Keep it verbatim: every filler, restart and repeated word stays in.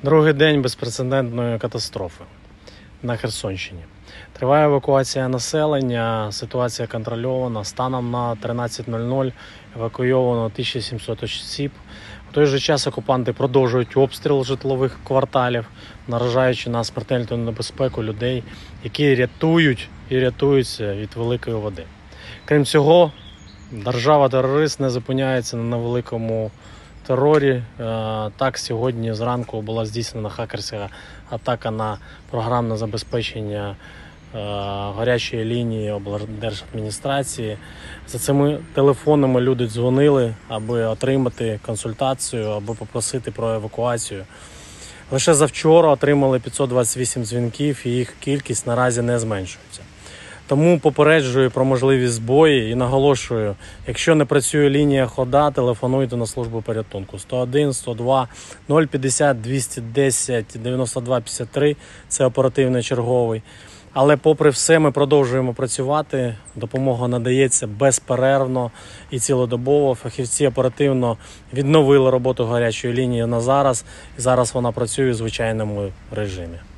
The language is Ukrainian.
Другий день безпрецедентної катастрофи на Херсонщині. Триває евакуація населення, ситуація контрольована. Станом на тринадцять нуль нуль евакуйовано тисяча сімсот осіб. В той же час окупанти продовжують обстріл житлових кварталів, наражаючи на смертельну небезпеку людей, які рятують і рятуються від великої води. Крім цього, держава-терорист не зупиняється на невеликому терорі. Так, сьогодні зранку була здійснена хакерська атака на програмне забезпечення гарячої лінії облдержадміністрації. За цими телефонами люди дзвонили, аби отримати консультацію, аби попросити про евакуацію. Лише завчора отримали п'ятсот двадцять вісім дзвінків, і їх кількість наразі не зменшується. Тому попереджую про можливі збої і наголошую, якщо не працює лінія хода, телефонуйте на службу порятунку сто один, сто два, нуль п'ятдесят, двісті десять, дев'яносто два п'ятдесят три – це оперативний черговий. Але попри все ми продовжуємо працювати, допомога надається безперервно і цілодобово. Фахівці оперативно відновили роботу гарячої лінії на зараз, і зараз вона працює у звичайному режимі.